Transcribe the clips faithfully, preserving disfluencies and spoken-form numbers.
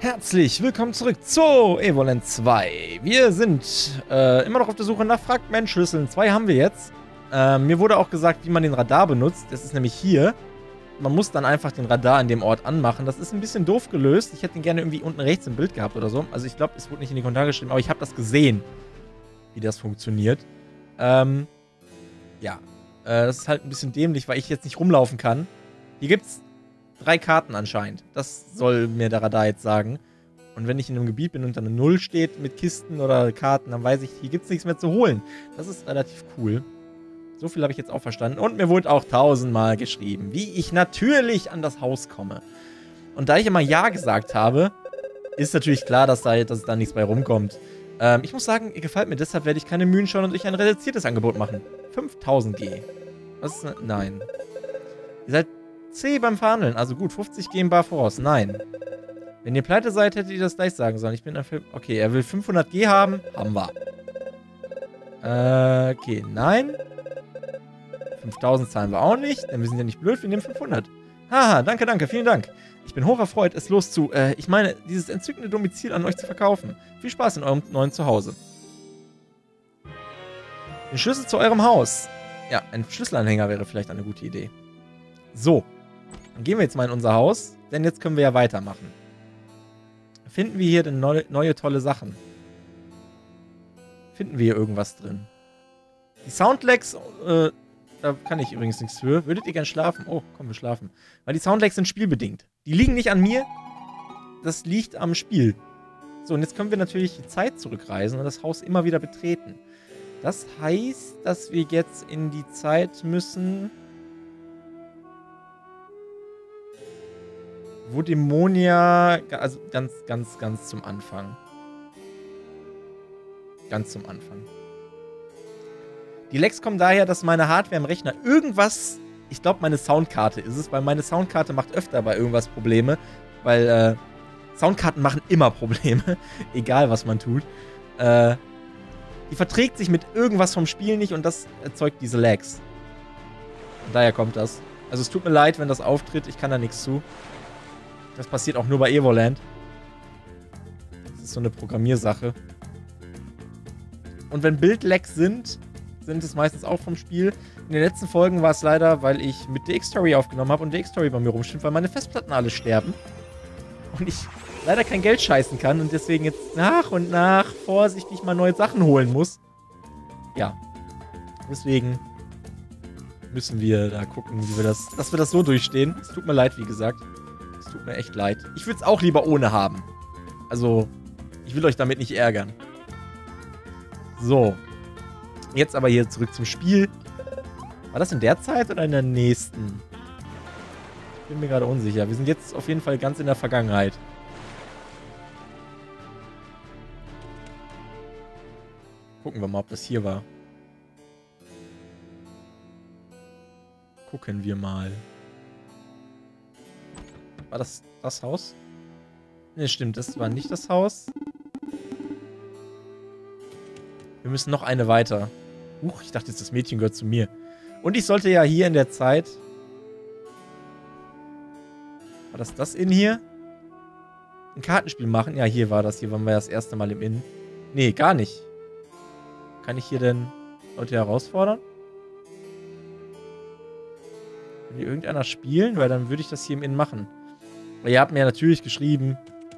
Herzlich willkommen zurück zu Evoland zwei. Wir sind äh, immer noch auf der Suche nach Fragmentschlüsseln. Zwei haben wir jetzt. Äh, mir wurde auch gesagt, wie man den Radar benutzt. Das ist nämlich hier. Man muss dann einfach den Radar an dem Ort anmachen. Das ist ein bisschen doof gelöst. Ich hätte ihn gerne irgendwie unten rechts im Bild gehabt oder so. Also ich glaube, es wurde nicht in die Kommentare geschrieben, aber ich habe das gesehen, wie das funktioniert. Ähm, ja. Äh, das ist halt ein bisschen dämlich, weil ich jetzt nicht rumlaufen kann. Hier gibt's drei Karten anscheinend. Das soll mir der Radar jetzt sagen. Und wenn ich in einem Gebiet bin und dann eine Null steht mit Kisten oder Karten, dann weiß ich, hier gibt es nichts mehr zu holen. Das ist relativ cool. So viel habe ich jetzt auch verstanden. Und mir wurde auch tausendmal geschrieben, wie ich natürlich an das Haus komme. Und da ich immer Ja gesagt habe, ist natürlich klar, dass da, dass da nichts bei rumkommt. Ähm, ich muss sagen, ihr gefällt mir, deshalb werde ich keine Mühen schauen und euch ein reduziertes Angebot machen. fünftausend G. Was ist... Nein. Ihr seid C beim Verhandeln. Also gut, fünfzig G im Bar voraus. Nein. Wenn ihr pleite seid, hättet ihr das gleich sagen sollen. Ich bin ein Film. Okay, er will fünfhundert G haben. Haben wir. Äh, okay, nein. fünftausend zahlen wir auch nicht, denn wir sind ja nicht blöd, wir nehmen fünfhundert. Haha, danke, danke, vielen Dank. Ich bin hoch erfreut, es los zu, äh, ich meine, dieses entzückende Domizil an euch zu verkaufen. Viel Spaß in eurem neuen Zuhause. Den Schlüssel zu eurem Haus. Ja, ein Schlüsselanhänger wäre vielleicht eine gute Idee. So. Dann gehen wir jetzt mal in unser Haus, denn jetzt können wir ja weitermachen. Finden wir hier denn neue, neue tolle Sachen? Finden wir hier irgendwas drin? Die Soundlags, äh, da kann ich übrigens nichts für. Würdet ihr gern schlafen? Oh, komm, wir schlafen. Weil die Soundlags sind spielbedingt. Die liegen nicht an mir, das liegt am Spiel. So, und jetzt können wir natürlich die Zeit zurückreisen und das Haus immer wieder betreten. Das heißt, dass wir jetzt in die Zeit müssen... Wo Dämonia, also ganz, ganz, ganz zum Anfang. Ganz zum Anfang. Die Lags kommen daher, dass meine Hardware im Rechner irgendwas, ich glaube meine Soundkarte ist es, weil meine Soundkarte macht öfter bei irgendwas Probleme, weil äh, Soundkarten machen immer Probleme, egal was man tut. Äh, die verträgt sich mit irgendwas vom Spiel nicht und das erzeugt diese Lags. Und daher kommt das. Also es tut mir leid, wenn das auftritt, ich kann da nichts zu. Das passiert auch nur bei Evoland. Das ist so eine Programmiersache. Und wenn Bild-Lags sind, sind es meistens auch vom Spiel. In den letzten Folgen war es leider, weil ich mit D X-Story aufgenommen habe und D X-Story bei mir rumstimmt, weil meine Festplatten alle sterben. Und ich leider kein Geld scheißen kann und deswegen jetzt nach und nach vorsichtig mal neue Sachen holen muss. Ja. Deswegen müssen wir da gucken, wie wir das, dass wir das so durchstehen. Es tut mir leid, wie gesagt. Tut mir echt leid. Ich würde es auch lieber ohne haben. Also, ich will euch damit nicht ärgern. So. Jetzt aber hier zurück zum Spiel. War das in der Zeit oder in der nächsten? Ich bin mir gerade unsicher. Wir sind jetzt auf jeden Fall ganz in der Vergangenheit. Gucken wir mal, ob das hier war. Gucken wir mal. War das das Haus? Ne, stimmt, das war nicht das Haus. Wir müssen noch eine weiter. Huch, ich dachte jetzt, das Mädchen gehört zu mir. Und ich sollte ja hier in der Zeit... War das das in hier? Ein Kartenspiel machen? Ja, hier war das. Hier waren wir das erste Mal im Inn. Nee, gar nicht. Kann ich hier denn Leute herausfordern? Will hier irgendeiner spielen? Weil dann würde ich das hier im Inn machen. Ihr habt mir ja natürlich geschrieben.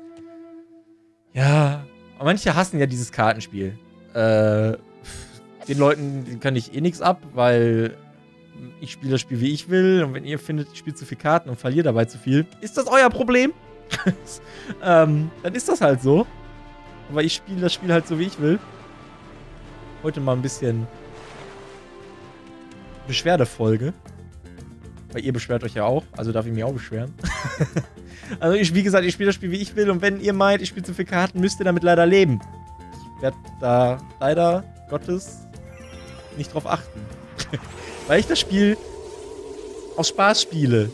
Ja. Aber manche hassen ja dieses Kartenspiel. Äh, den Leuten den kann ich eh nichts ab, weil ich spiele das Spiel, wie ich will. Und wenn ihr findet, ich spiele zu viel Karten und verliere dabei zu viel, ist das euer Problem? ähm, dann ist das halt so. Aber ich spiele das Spiel halt so, wie ich will. Heute mal ein bisschen Beschwerdefolge. Weil ihr beschwert euch ja auch, also darf ich mich auch beschweren. Also ich, wie gesagt, ich spiele das Spiel, wie ich will. Und wenn ihr meint, ich spiele zu viele Karten, müsst ihr damit leider leben. Ich werde da leider Gottes nicht drauf achten. Weil ich das Spiel aus Spaß spiele.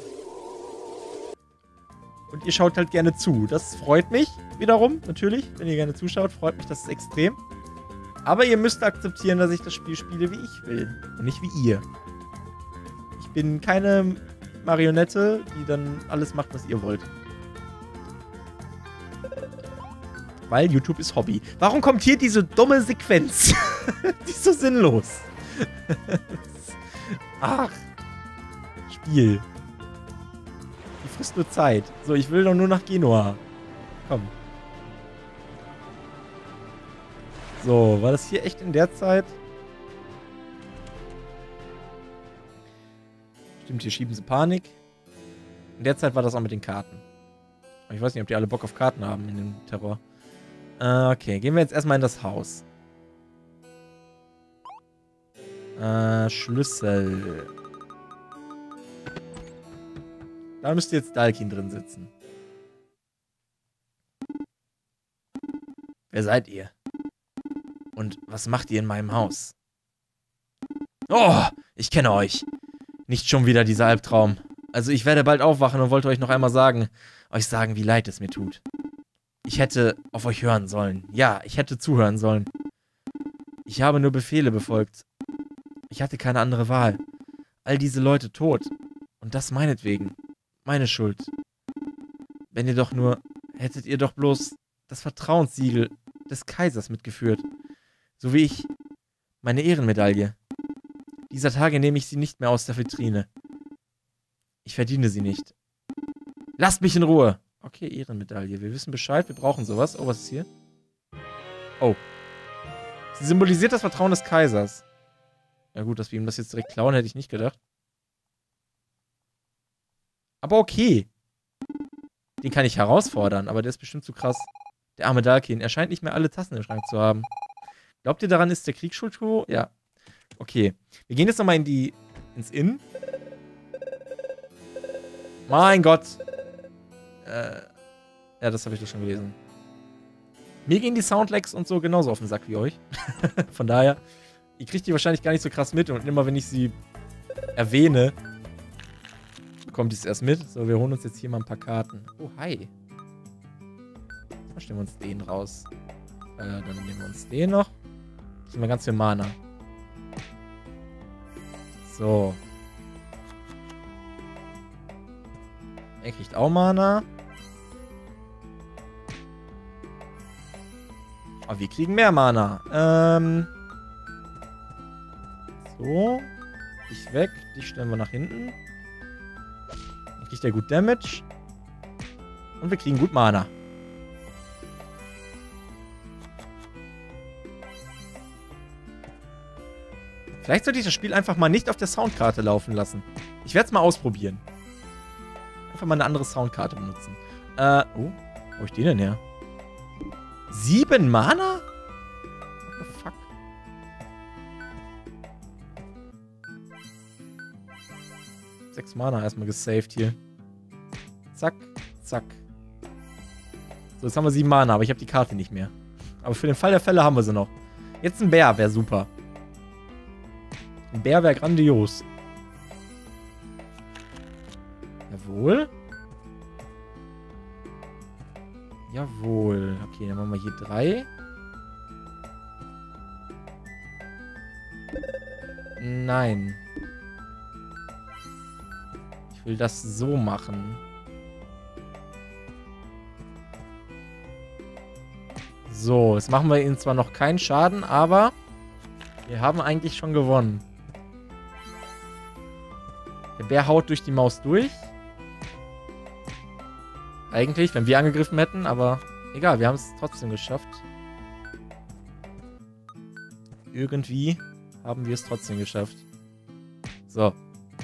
Und ihr schaut halt gerne zu. Das freut mich wiederum, natürlich. Wenn ihr gerne zuschaut, freut mich das extrem. Aber ihr müsst akzeptieren, dass ich das Spiel spiele, wie ich will. Und nicht wie ihr. Ich bin keine Marionette, die dann alles macht, was ihr wollt. Weil YouTube ist Hobby. Warum kommt hier diese dumme Sequenz? Die ist so sinnlos. Ach. Spiel. Die frisst nur Zeit. So, ich will doch nur nach Genua. Komm. So, war das hier echt in der Zeit? Stimmt, hier schieben sie Panik. In der Zeit war das auch mit den Karten. Aber ich weiß nicht, ob die alle Bock auf Karten haben in dem Terror. Äh, okay, gehen wir jetzt erstmal in das Haus. Äh, Schlüssel. Da müsste jetzt Dalkin drin sitzen. Wer seid ihr? Und was macht ihr in meinem Haus? Oh, ich kenne euch. Nicht schon wieder dieser Albtraum. Also ich werde bald aufwachen und wollte euch noch einmal sagen, euch sagen, wie leid es mir tut. Ich hätte auf euch hören sollen. Ja, ich hätte zuhören sollen. Ich habe nur Befehle befolgt. Ich hatte keine andere Wahl. All diese Leute tot. Und das meinetwegen. Meine Schuld. Wenn ihr doch nur... Hättet ihr doch bloß das Vertrauenssiegel des Kaisers mitgeführt. So wie ich. Meine Ehrenmedaille. Dieser Tage nehme ich sie nicht mehr aus der Vitrine. Ich verdiene sie nicht. Lasst mich in Ruhe! Okay, Ehrenmedaille. Wir wissen Bescheid, wir brauchen sowas. Oh, was ist hier? Oh. Sie symbolisiert das Vertrauen des Kaisers. Ja gut, dass wir ihm das jetzt direkt klauen, hätte ich nicht gedacht. Aber okay. Den kann ich herausfordern, aber der ist bestimmt zu krass. Der arme Dalkin. Er scheint nicht mehr alle Tassen im Schrank zu haben. Glaubt ihr, daran ist der Krieg schuld? Ja. Okay. Wir gehen jetzt nochmal in die... ins Inn. Mein Gott. Äh... Ja, das habe ich doch schon gelesen. Mir gehen die Soundlags und so genauso auf den Sack wie euch. Von daher, ihr kriegt die wahrscheinlich gar nicht so krass mit. Und immer wenn ich sie erwähne, bekommt ihr es erst mit. So, wir holen uns jetzt hier mal ein paar Karten. Oh, hi. Dann stellen wir uns den raus. Äh, dann nehmen wir uns den noch. Das sind wir ganz viel Mana. So. Er kriegt auch Mana. Aber wir kriegen mehr Mana. Ähm. So. Dich weg. Dich stellen wir nach hinten. Dann kriegt er gut Damage. Und wir kriegen gut Mana. Vielleicht sollte ich das Spiel einfach mal nicht auf der Soundkarte laufen lassen. Ich werde es mal ausprobieren. Einfach mal eine andere Soundkarte benutzen. Äh, oh. Wo hab ich den denn her? Sieben Mana? What the fuck? Sechs Mana erstmal gesaved hier. Zack, zack. So, jetzt haben wir sieben Mana, aber ich habe die Karte nicht mehr. Aber für den Fall der Fälle haben wir sie noch. Jetzt ein Bär wäre super. Ein Bär wäre grandios. Jawohl. Jawohl. Okay, dann machen wir hier drei. Nein. Ich will das so machen. So, jetzt machen wir ihnen zwar noch keinen Schaden, aber wir haben eigentlich schon gewonnen. Der Bär haut durch die Maus durch. Eigentlich, wenn wir angegriffen hätten, aber egal, wir haben es trotzdem geschafft. Irgendwie haben wir es trotzdem geschafft. So.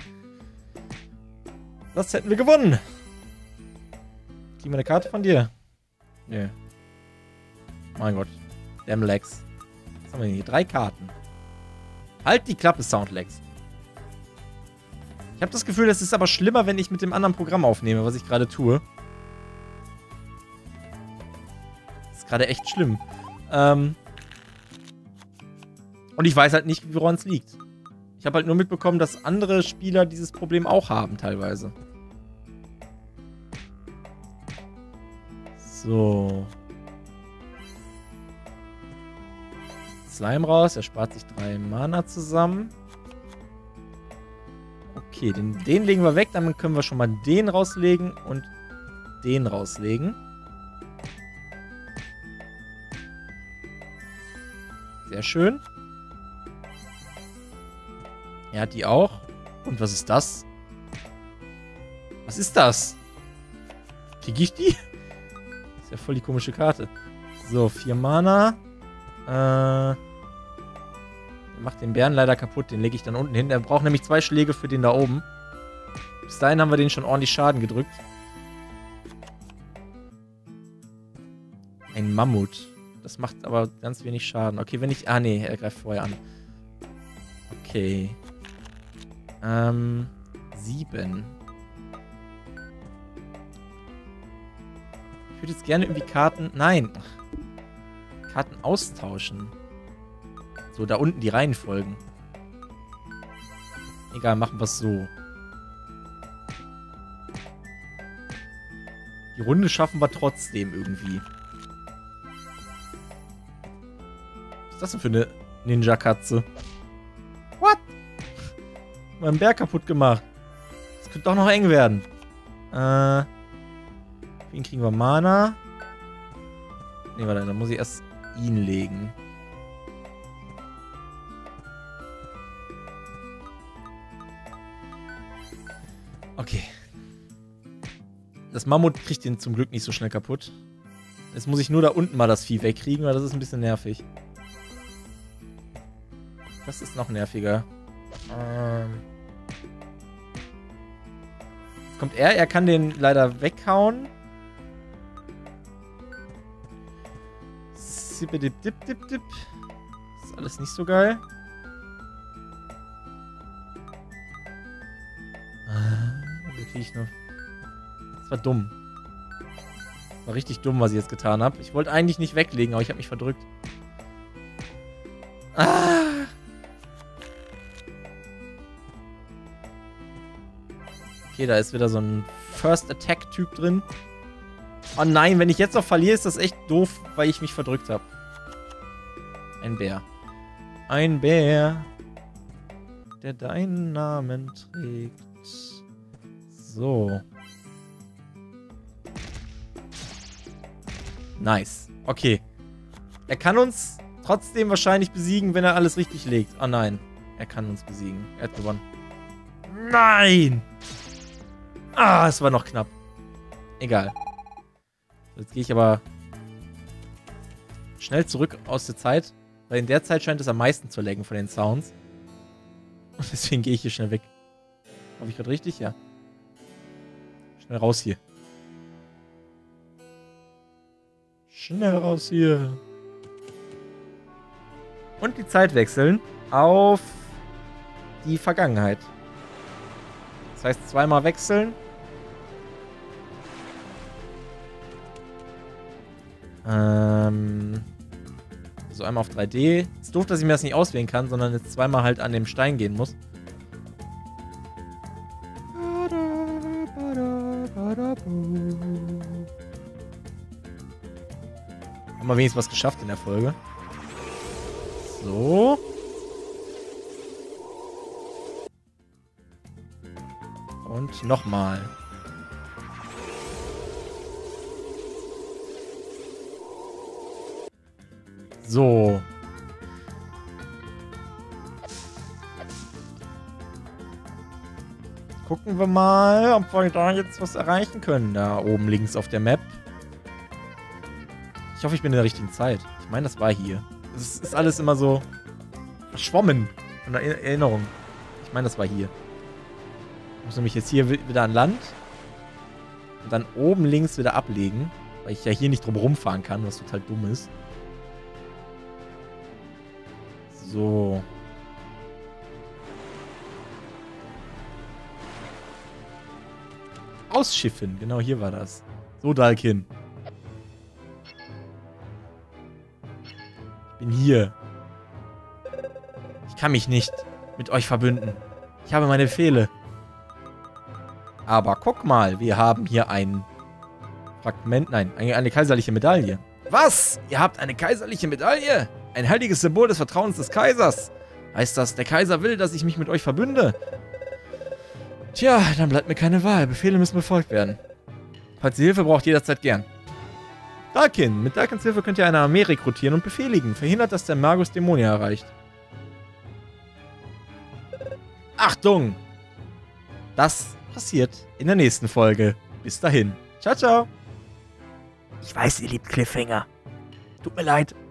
Das hätten wir gewonnen. Kriegen wir eine Karte von dir? Nö. Mein Gott. Damn Legs. Was haben wir denn hier? Drei Karten. Halt die Klappe, Soundlags. Ich habe das Gefühl, es ist aber schlimmer, wenn ich mit dem anderen Programm aufnehme, was ich gerade tue. Das ist gerade echt schlimm. Ähm Und ich weiß halt nicht, woran es liegt. Ich habe halt nur mitbekommen, dass andere Spieler dieses Problem auch haben, teilweise. So. Slime raus. Er spart sich drei Mana zusammen. Okay, den, den legen wir weg. Dann können wir schon mal den rauslegen und den rauslegen. Sehr schön. Er hat die auch. Und was ist das? Was ist das? Kriege ich die? Das ist ja voll die komische Karte. So, vier Mana. Äh... Macht den Bären leider kaputt. Den lege ich dann unten hin. Er braucht nämlich zwei Schläge für den da oben. Bis dahin haben wir den schon ordentlich Schaden gedrückt. Ein Mammut. Das macht aber ganz wenig Schaden. Okay, wenn ich... Ah, nee, er greift vorher an. Okay. Ähm... Sieben. Ich würde jetzt gerne irgendwie Karten... Nein. Karten austauschen. So, da unten die Reihenfolgen. Egal, machen wir es so. Die Runde schaffen wir trotzdem irgendwie. Was ist das denn für eine Ninja-Katze? What? Mein Bär kaputt gemacht. Das könnte doch noch eng werden. Äh. Wen kriegen wir? Mana? Ne, warte, dann muss ich erst ihn legen. Okay. Das Mammut kriegt den zum Glück nicht so schnell kaputt. Jetzt muss ich nur da unten mal das Vieh wegkriegen, weil das ist ein bisschen nervig. Das ist noch nerviger. Ähm. Jetzt kommt er. Er kann den leider weghauen. Sippedip, dip, dip, dip. Ist alles nicht so geil. Ich noch. Das war dumm. War richtig dumm, was ich jetzt getan habe. Ich wollte eigentlich nicht weglegen, aber ich habe mich verdrückt. Ah. Okay, da ist wieder so ein First Attack Typ drin. Oh nein, wenn ich jetzt noch verliere, ist das echt doof, weil ich mich verdrückt habe. Ein Bär. Ein Bär, der deinen Namen trägt. So. Nice. Okay. Er kann uns trotzdem wahrscheinlich besiegen, wenn er alles richtig legt. Oh nein. Er kann uns besiegen. Er hat gewonnen. Nein! Ah, es war noch knapp. Egal. Jetzt gehe ich aber schnell zurück aus der Zeit. Weil in der Zeit scheint es am meisten zu laggen von den Sounds. Und deswegen gehe ich hier schnell weg. Habe ich gerade richtig? Ja. Schnell raus hier. Schnell raus hier. Und die Zeit wechseln auf die Vergangenheit. Das heißt, zweimal wechseln. Ähm. So, einmal auf drei D. Ist doof, dass ich mir das nicht auswählen kann, sondern jetzt zweimal halt an dem Stein gehen muss. Haben wir wenigstens was geschafft in der Folge. So. Und nochmal. So. Gucken wir mal, ob wir da jetzt was erreichen können. Da oben links auf der Map. Ich hoffe, ich bin in der richtigen Zeit. Ich meine, das war hier. Es ist alles immer so verschwommen von der Erinnerung. Ich meine, das war hier. Ich muss nämlich jetzt hier wieder an Land. Und dann oben links wieder ablegen. Weil ich ja hier nicht drum rumfahren kann, was total dumm ist. So. Ausschiffen. Genau, hier war das. So, Dalkin. Ich bin hier. Ich kann mich nicht mit euch verbünden. Ich habe meine Befehle. Aber guck mal, wir haben hier ein Fragment, nein, eine, eine kaiserliche Medaille. Was? Ihr habt eine kaiserliche Medaille? Ein heiliges Symbol des Vertrauens des Kaisers. Heißt das, der Kaiser will, dass ich mich mit euch verbünde? Tja, dann bleibt mir keine Wahl. Befehle müssen befolgt werden. Falls ihr Hilfe braucht, jederzeit gern. Darkin. Mit Darkins Hilfe könnt ihr eine Armee rekrutieren und befehligen. Verhindert, dass der Magus Dämonia erreicht. Achtung! Das passiert in der nächsten Folge. Bis dahin. Ciao, ciao. Ich weiß, ihr liebt Cliffhanger. Tut mir leid.